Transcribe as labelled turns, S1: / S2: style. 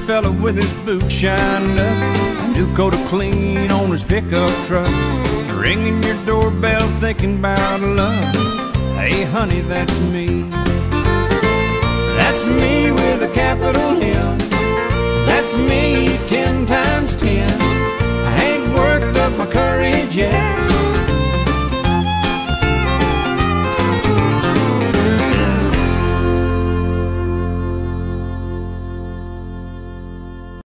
S1: fella with his boots shined up, a new coat of clean on his pickup truck, ringing your doorbell thinking about love. Hey honey, that's me.